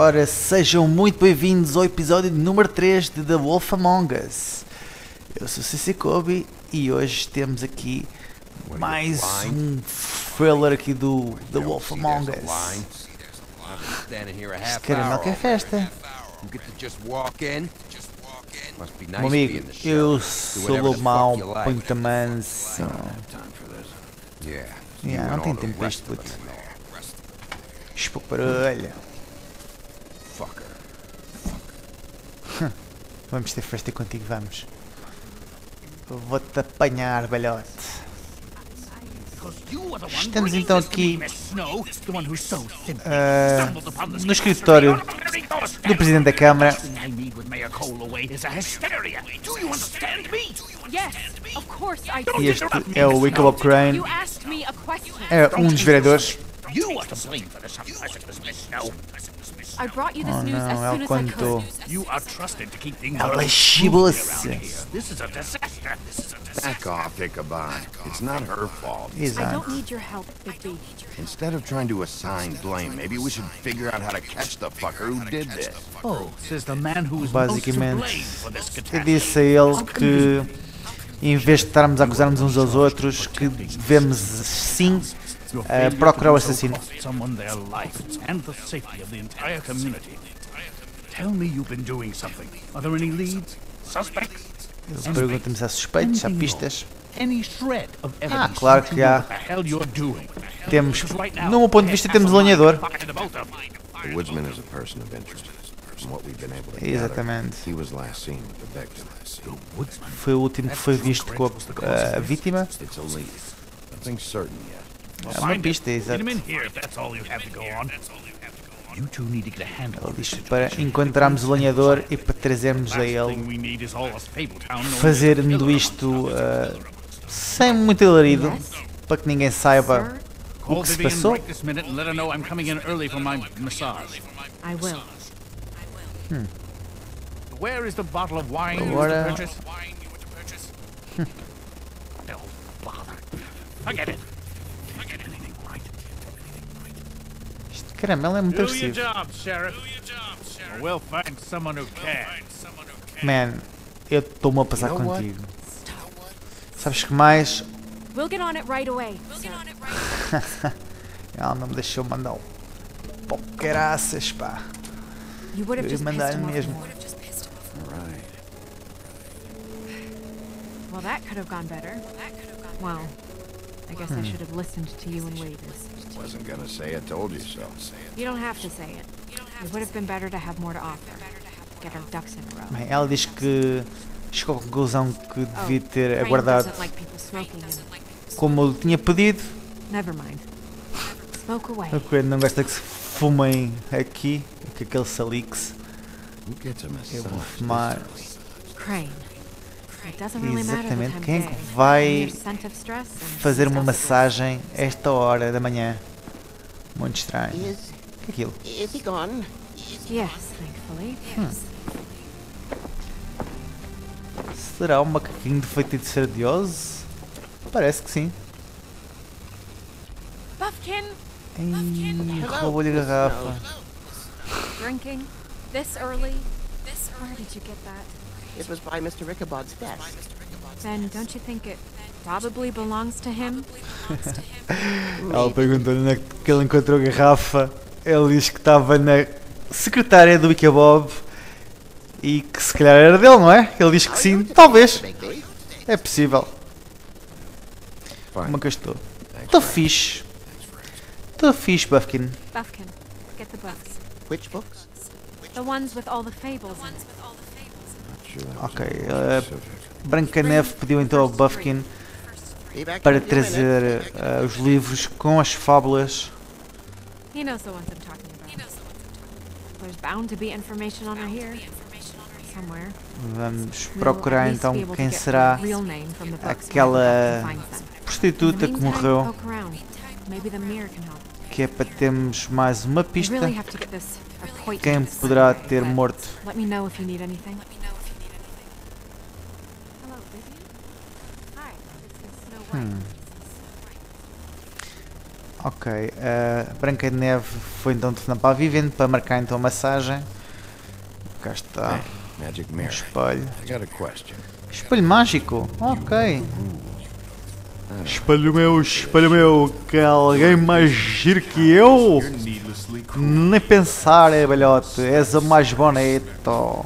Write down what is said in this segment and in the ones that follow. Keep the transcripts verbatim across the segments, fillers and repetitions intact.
Ora, sejam muito bem-vindos ao episódio número três de The Wolf Among Us. Eu sou C C Kobe e hoje temos aqui mais um thriller aqui do The Wolf Among Us. Este caramelo que é festa. Meu amigo, eu sou lobo mau, ponho-te a manso. Yeah, não tenho tempo para isto, puto. Espou barulho. Vamos ter festa contigo, vamos. Vou-te apanhar, balhote. Estamos então aqui uh, no escritório do Presidente da Câmara. E este é o Ichabod Crane. É um dos vereadores. Oh não, ele contou. Ela chibou-se. Back off, Ichabod. It's not her fault. Exato. Instead of trying to assign blame, maybe we should figure out how to catch the fucker who did this. Oh, says the man who is most to blame Basicamente, for this eu catastrophe. disse a ele que, em vez de estarmos a acusar-nos uns aos outros, que devemos sim uh, procurar o assassino. Someone their life and the safety of the entire community. Tell me you've been doing something. Are there any leads? Suspects? Ele pergunta-me se há suspeitos, se há pistas. Any shred of Ah, evidence claro that que you know há. what the hell you're doing. Temos, Because right now, no meu ponto de vista, temos o lenhador. pocket of both of them. The woodsman is a person of interest. From what we've been able to gather, Exatamente. he was last seen with the victim. Foi o último que foi visto com a, a vítima. It's a lead. Nothing certain yet. É uma Find pista, it. Get exato. him in here if that's all you have to go on. You two need to get a handle Ele on this diz para situation. encontrarmos o lenhador e para trazermos a Last ele, thing we need is all of Fabletown knowing fazendo there's a isto uh, sem muito alarido, para que ninguém saiba o Call que se Vivian passou. right this minute and let her know I'm coming in early for my massage. I will. Where is the bottle of wine you Agora- were to purchase? No bother. Forget it. Forget anything right. Este caramelo é muito Do your agressivo. job, Sheriff. Or we'll find someone who can. Man, eu estou-me a passar You know what? contigo. Sabes que mais? We'll get on it right away. sir. Ela não me deixou mandar o pau caraças, pá. You would have Eu ia just pissed mandar him off mesmo. more. Right. Well, that could have gone better. Well, I guess I should have listened to you and waited. Wasn't gonna say I told you so. You don't have to say it. It would have been better to have more to offer. Get our ducks in a row. Bem, ela diz que chegou à conclusão que devia ter Crane aguardado doesn't like people smoking in. como eu tinha pedido. Never mind. Smoke away. O Coelho não gosta que se fumem aqui, que aquele salix. Who gets a Eu vou massage? fumar. Crane. It doesn't really matter the Exatamente. time Quem é of que day. vai Your scent of stress and fazer uma stress of massagem a esta hora da manhã? Muito estranho. O Is que é aquilo? is he gone? Yes, thankfully. Será um macaquinho de feitiço de ser odioso? Parece que sim. Buffkin, Ei, roubou-lhe a garrafa. drinking this early. Where did you get that? It was by Mister Ichabod's desk. Then don't you think it probably belongs to him? Ela perguntou-lhe onde é que ele encontrou a garrafa. Ele diz que estava na secretária do Ichabod e que se calhar era dele, não é? Ele diz que sim, talvez. É possível. Como é que eu estou? Estou fixe. Estou fixe, Buffkin. Buffkin, get the books. Which books? The ones with all the fables in it. Sure that was Ok, all uh, specific. Branca-Neve pediu então ao Buffkin Be back para in a few minutes. trazer uh, os livros com as fábulas. He knows the ones I'm talking about. There's bound to be information on her here. Somewhere. Vamos We'll procurar at least então be able to quem get será her real name from the books when aquela the doctor finds them. In prostituta the que meantime, morreu, poke around. Maybe the mirror can help. que é para termos mais uma I pista. really have to get this appointment. Quem poderá ter morto? Let me know if you need anything. Hello, Vivian. Hi, this is Snow White. Hmm. Ok, a Branca de Neve foi então telefonada para a Vivian para marcar então a massagem. Cá está, Hey, magic um mirror. espelho. I got a question. Espelho mágico, ok. Espelho meu, espelho meu, que alguém mais giro que eu? You're needlessly cruel. Nem pensar, é velhote, és o mais bonito.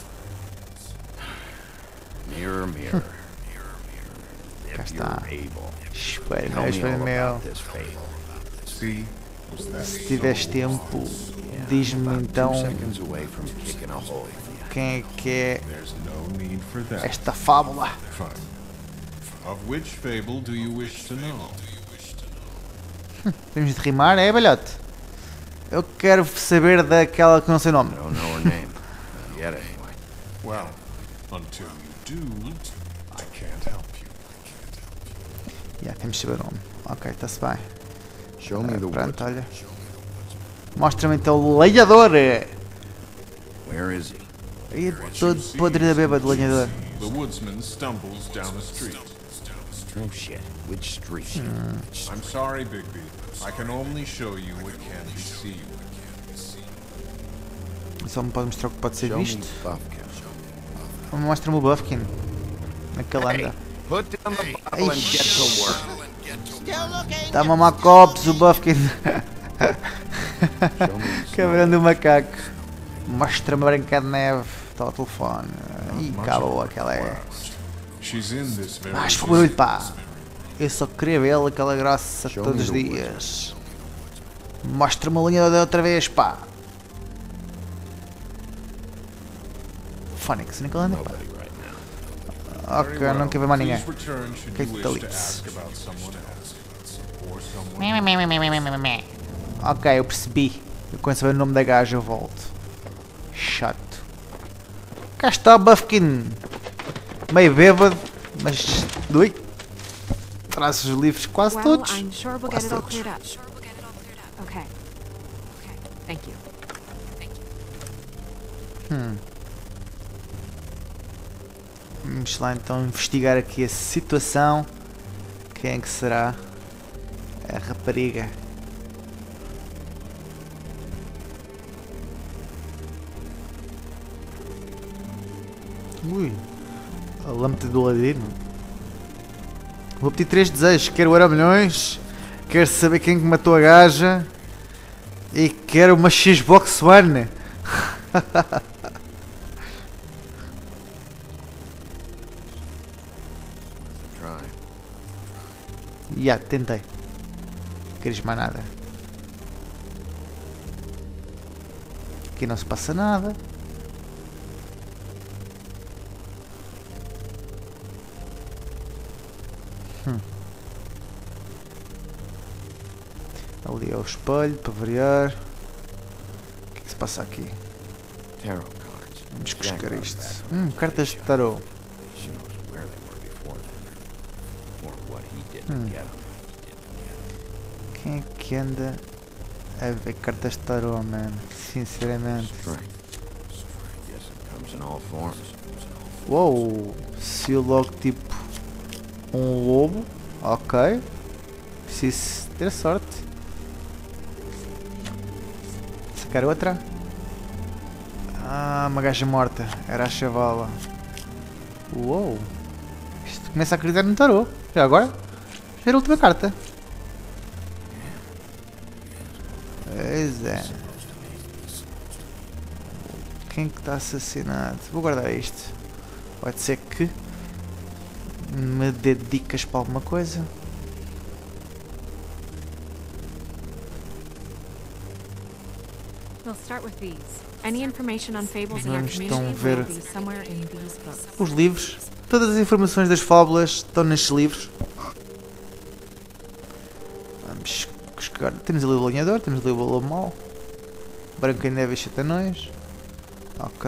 Mirror, mirror. Cá If está. you're able, Espelho tell meu, me espelho all meu. about this fable. See? Was that Se tiveres tempo, diz-me About então two seconds away from kicking a hole for you. quem é que é There's no need for that. esta fábula. Fine. Of which fable do you wish to know? Temos de rimar, é velhote? Eu quero saber daquela que não sei o nome. I don't know her name. Not yet, anyway. Well, until you do, I can't help you. Já, temos de saber o nome. Ok, está-se bem. Show me the Pronto, wood. olha. Mostra-me então o lenhador. Where is he? Aí todo podre da beba de lenhador. The woodsman stumbles down a street. No shit. Which street? I'm sorry, Bigby. I can only show you what can be seen. Só me pode mostrar o que pode ser Show me visto. Buffkin. Mostra-me o Buffkin. Naquele Hey, anda. put down the bottle and get to work. Still looking. Está a mamar copos o Buffkin. Show me the Cabrão do macaco. Mostra-me a Branca de Neve. Está ao telefone. Ih, acabou aquela é. She's in this very Mas foi barulho, pá. Eu só queria vê-la, aquela graça Show todos os me the dias. Mostra-me a linha da outra vez, pá. Phonics, naquele anda, pá. nobody right now. Ok, não quero ver mais ninguém. Please return should Que you wish to delitos. ask about someone else. Or someone Ok, eu percebi. Eu quando saber o nome da gaja eu volto. Chato. Cá está o Buffkin. Meio bêbado, mas. Ui. Traz os livros quase Well, todos. I'm sure we'll get Quase it all todos. cleared up. Okay. Okay. Thank you. Vamos lá então investigar aqui a situação. Quem é que será a rapariga? Ui, a lâmpada do ladino. Vou pedir três desejos. Quero o Euromilhões, quero saber quem que matou a gaja e quero uma Xbox One. Try. Ya, tentei. Queres mais nada? Aqui não se passa nada. Hum. Ali é o espelho para variar. O que é que se passa aqui? Tarot cards. Vamos Jack buscar knows isto. that. Hum, cartas de tarot. She knows where they were before then. Or what he did Hmm. to get them. Quem é que anda a ver cartas de tarot, man? Sinceramente. Strength. Yes, it comes in all forms. Uou! Se o logo tipo um lobo, ok. Preciso ter sorte. Sacar outra. Ah, uma gaja morta. Era a chavala. Uou! Isto começa a acreditar no tarô. Já agora? Já era a última carta. Pois é. Quem que está assassinado? Vou guardar isto. Pode ser que me dê dicas para alguma coisa. We'll start with these. Any information on fables in our Vamos community então ver will be somewhere in these books. os livros. Todas as informações das fábulas estão nestes livros. Vamos buscar. Temos ali o lenhador, temos ali o lobo mau. Branca de Neve e Sete Anões. Ok.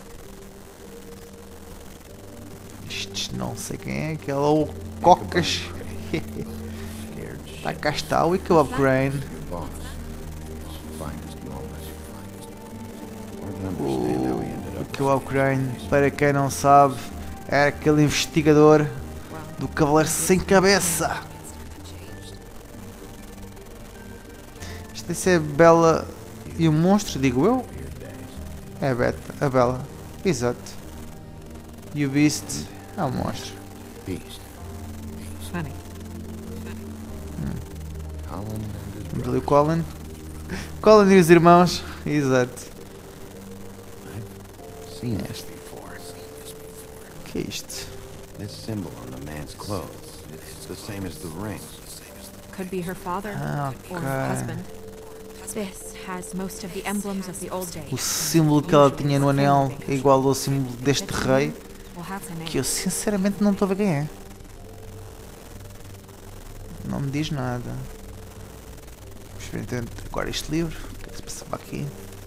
Estes não sei quem é. Aquele é o Cocas. Scared shit. Tá, cá está o Ichabod Crane. Your boss. His finest moments. Hard to understand how he ended O up. Ichabod Crane, para quem não sabe, era aquele investigador do Cavaleiro Sem Cabeça. Isto é a Bela e o monstro, digo eu? É a Beta, a Bela. Exato. E o Beast é o monstro. Beast. Funny. Colin and his Ali brother. o Colin. Colin e os irmãos. Exato. Seen this before. O que é isto? This symbol on the man's clothes. It's the same as the ring. Could be her father Ah, or ok. her husband. This has most of the emblems of the old days. O símbolo que ela tinha no anel é igual ao símbolo deste rei, We'll have to name que eu sinceramente não estou a ver quem é. Não me diz nada. Vamos ver então agora este livro. O que é que se passava aqui?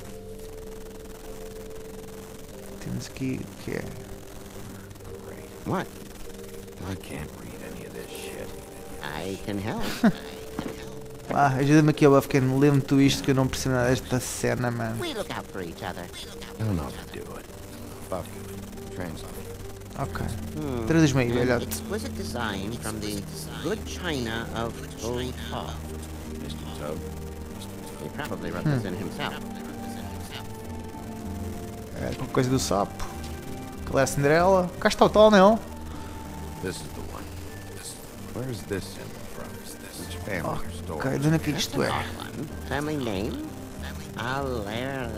Temos aqui o que é? What? I can't read any of this shit. I can help. Ah, ajuda-me aqui, ó Bafken, lê-me tu isto que eu não percebo nada desta cena, mano. We look out for each other. I don't know how to do it. Fuck it. Translate. Ok. Hmm. Traduz-me aí, An velhote. exquisite design from the good china of Old Todd. Mister Toad. He probably wrote this in himself. É alguma coisa do sapo. Que é a Cinderela. Cá está o tal anel. This is the one. Where's this symbol from? Which family or store? Ok, de onde é que isto é? One. Family name? Alairao?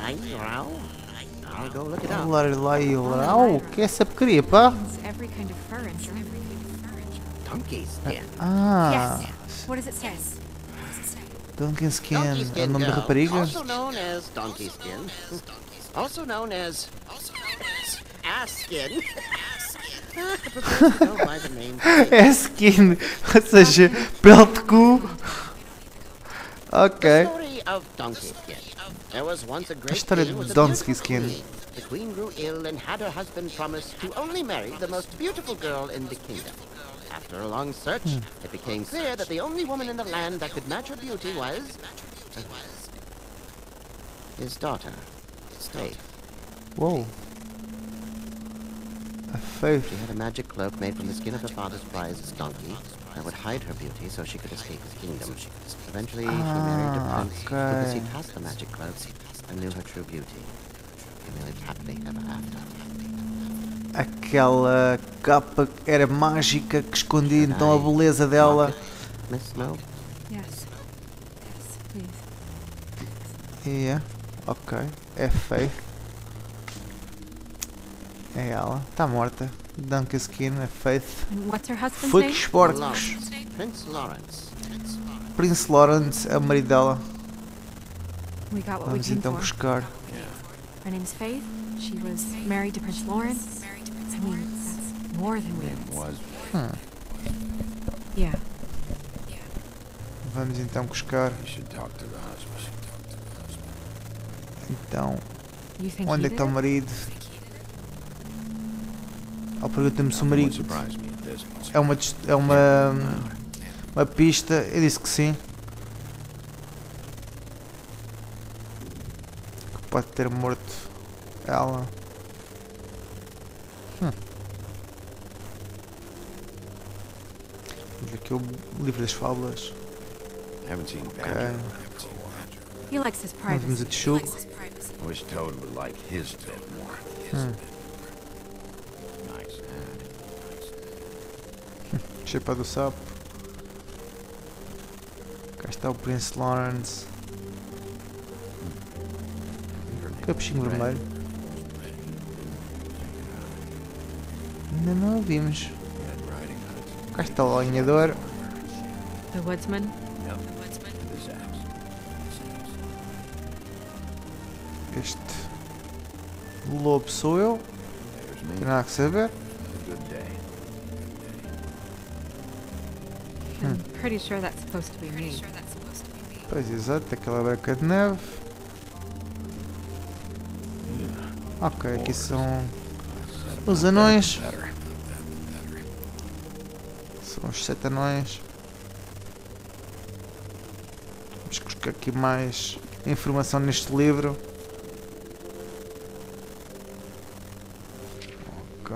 I'll go look it up. Larailau? O que é essa porcaria, pá? It's every kind of fur in German. Donkey skin. Ah, Yes. What does it say? Donkey Skin. Donkey É o skin nome da girl, rapariga? also known as donkey skin. Also known as ass skin. Prefers to go by the name Kate. É skin, ou seja, pele de cu. Ok. Story of donkey skin. There was once a great história king de with a donkey beautiful skin. queen. The queen grew ill and had her husband promise to only marry the most beautiful girl in the kingdom. After a long search, it became clear that the only woman in the land that could match her beauty was his daughter, Faith. Uou. A Faith. She had a magic cloak made from the skin of her father's prize donkey that would hide her beauty so she could escape his kingdom. Eventually, she married a Ah, prince who could see ok. past the magic cloak and knew her true beauty. They lived happily ever after. Aquela capa que era mágica que escondia então a beleza dela. Miss Snow? Yes. Yes, please. Yeah. Ok. É Faith. É ela. Está morta. Donkey Skin, é Faith. And what's her husband's Foi name? que esporcos. Lawrence. Prince Lawrence. Prince Lawrence é o marido dela. We got what we Vamos came então for. buscar. Her name's Faith. She was married to Prince Lawrence. I mean, that's more than we. Name was. Hum. Yeah. Vamos então buscar. You should talk to the husband. Então, You think onde he é que está o did it? marido? Ou pergunta-me se o Nothing would marido surprise me at this point. é uma, dis- é uma, uma pista. Eu disse que sim. Que pode ter morto ela. Hum. Vamos ver aqui o livro das fábulas. Haven't seen Ok. Badger around for a while. He likes his Nós vimos privacy. a Tchuk. I wish Toad would like his bit more. Hum. Nice hat. Chepa do sapo. Cá está o Prince Lawrence. Capuchinho vermelho. Ainda não o vimos. Red Riding Hood. Cá está o alinhador. The woodsman. Yep. And his axe. Este lobo sou eu. There's Não me. tem nada que saber. A good day. I'm pretty sure that's supposed to be me. Pois exato, aquela branca de neve. Ok, aqui são os anões. Better. São os sete anões. Vamos buscar aqui mais informação neste livro. Ok.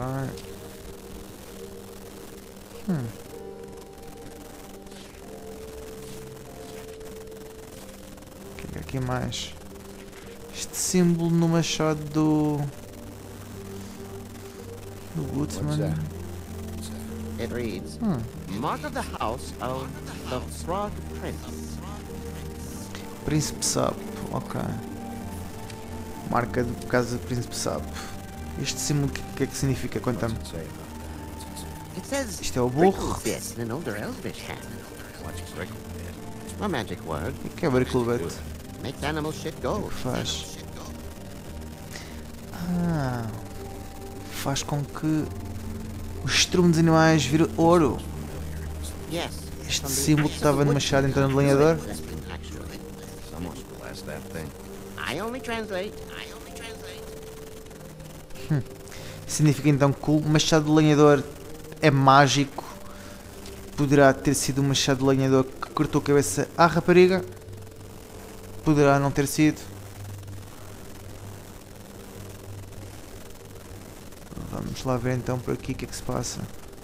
Hum. aqui mais? Este símbolo no machado do... do Woodsman. It reads, Hum. Mark of the House of the Frog Prince. Príncipe Sapo, ok. Marca de casa do Príncipe Sapo. Este símbolo, o que é que significa? Conta-me. It says, Isto é o burro. Bricklebit in an older Elvish hand. What's Bricklebit? A magic word. O que é Bricklebit? Makes animal shit go. Faz. Ah, faz com que o estrume dos animais vire ouro. Yes. Este símbolo que estava no machado então no lenhador. Someone blast that thing. I only translate. I only translate. Hum. Significa então que o machado do lenhador é mágico. Poderá ter sido o machado do lenhador que cortou a cabeça à rapariga. Poderá não ter sido. Vamos lá ver então por aqui o que é que se passa.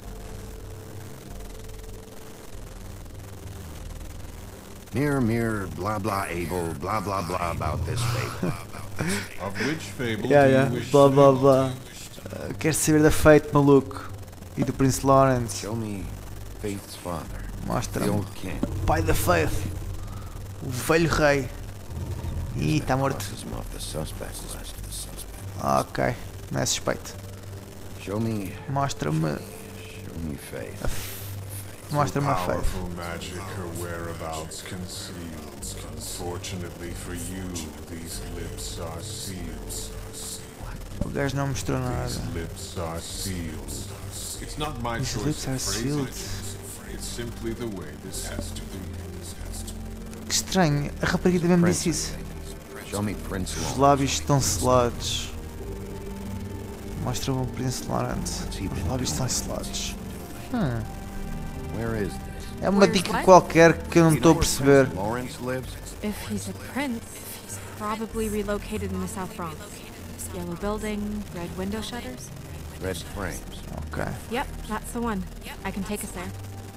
Mirror, mirror, blah blah able, blah blah blah about this fable. Of which fable Yeah, do yeah. you wish Blá to blá know? blá. Uh, quero saber da Fate, maluco. E do Prince Lawrence. Show me Faith's father, the Mostra-me. old king. Pai da Faith. O velho rei. Ih, está morto. Crosses him off the suspect list. Ok, não é suspeito. Show me, Mostra-me. show me Faith. Mostra-me a Faith. Powerful magic, her whereabouts concealed. Unfortunately for you, these lips are sealed. O gajo não mostrou nada. These lips are sealed. It's not my These choice lips of are phrasing sealed. it. It's simply the way this has to be. Que estranho, a rapariga também me disse isso. Show me Prince Os Lawrence. lábios estão selados. Mostra-me o Prince Lawrence. Os lábios estão selados. Hum. Where is this? É uma dica qualquer que eu não estou a perceber. Lawrence lives? If he's a prince, he's probably relocated in the South Bronx. Yellow building, red window shutters. Red frames. Ok. Yep, that's the one. I can take us there.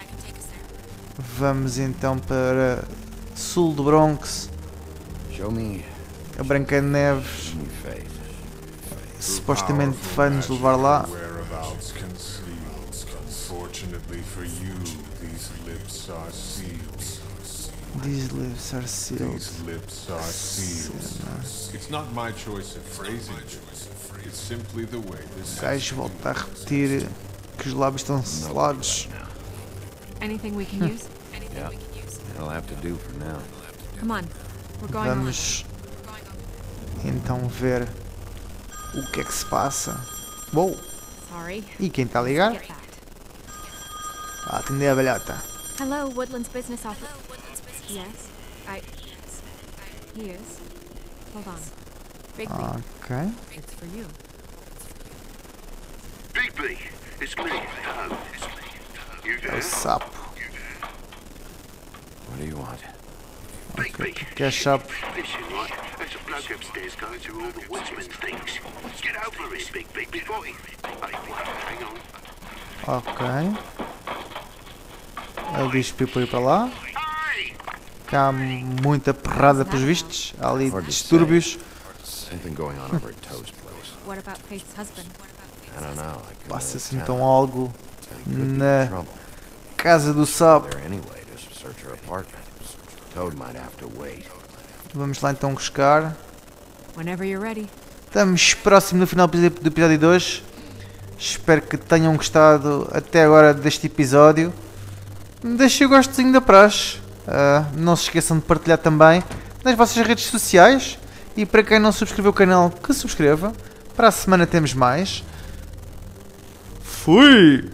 Vamos então para sul do Bronx. Show me, A Branca de Neves show me Faith. supostamente vai nos levar lá. Whereabouts concealed. Unfortunately for you, these lips are sealed. These lips are sealed. These lips are sealed. It's not my choice of phrasing it. It's simply the way this O gajo volta a repetir que os lábios estão selados. Anything we can use? Yeah, that'll have to do for now. Come on. We're going on. Vamos então ver o que é que se passa. Uou! Sorry. E quem está a ligar? Get that. A atender a velhota. Hello, Woodlands Business Office. Yes, I... He is. Hold on. Bigby, Ok. it's for you. Bigby, it's me, Tom. You É o there? sapo. What do you want? Bigby, Que é sapo. listen, right? There's a bloke upstairs going through all the woodsman things. Get over here, Bigby, before he... Hey, hang on. Ok. Ele diz para ir para lá. Hey! Que há muita porrada pelos vistos. Há ali distúrbios. Something going on over at Toe's place. What about Faith's husband? I don't know. I couldn't Passa-se really então tell. algo He could be in na trouble. casa do sapo. There anyway to search her apartment. Toad might have to wait. Vamos lá então buscar. Whenever you're ready. Estamos próximo do final do episódio de hoje. Espero que tenham gostado até agora deste episódio. Deixem o gostozinho da praxe. Uh, não se esqueçam de partilhar também nas vossas redes sociais. E para quem não subscreveu o canal, que subscreva. Para a semana temos mais. Fui!